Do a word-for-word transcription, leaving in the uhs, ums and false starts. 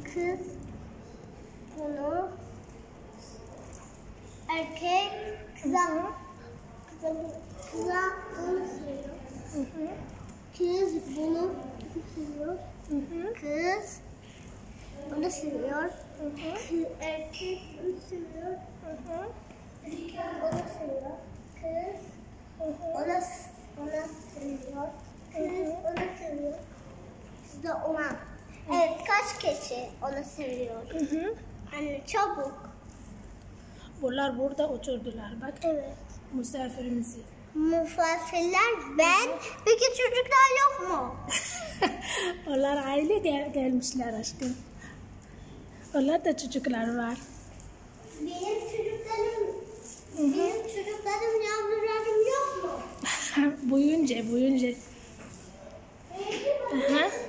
kız bunu erkek kıza kıza, kıza bunu seviyor. Hı hı. Kız bunu seviyor. Hı hı. Kız bunu seviyor. Hı hı. Kız, erkek bunu seviyor. Hı hı. Erkek onu seviyor. Kız hı hı. ona ona seviyor. Kız onu seviyor. Kız da ona. Evet, kaç kişi onu seviyor? Hı hı. Anne çabuk. Bunlar burada oturdular bak. Evet. Misafirimizi. Misafirler ben. Peki çocuklar yok mu? Onlar aile gel gelmişler aşkım. Onlar da çocuklar var. Benim çocuklarım, hı hı. benim çocuklarım yavrularım yok mu? Büyüyünce, büyüyünce. Aha.